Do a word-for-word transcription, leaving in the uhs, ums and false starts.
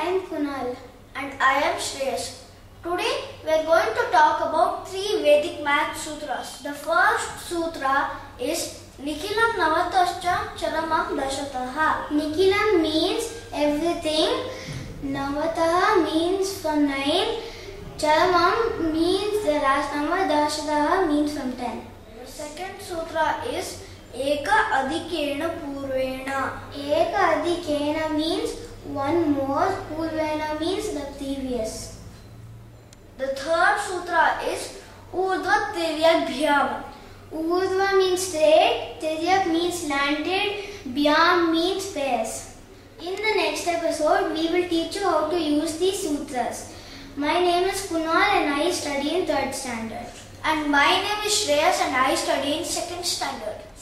am Kunal. And I am Shreyas. Today we are going to talk about three Vedic math sutras. The first sutra is Nikhilam Navatascha Charamam Dashataha. Nikhilam means everything. Navataha means from nine. Charamam means the last number. Dashataha means from ten. The second sutra is Eka Adhikena Purvena. Eka Adhikena means one more. Purvena means the previous. The third sutra is Urdhva Tiryak Bhyam. Urdhva means straight, Tiryak means slanted, Bhyam means pairs. In the next episode, we will teach you how to use these sutras. My name is Kunal and I study in third standard. And my name is Shreyas and I study in second standard.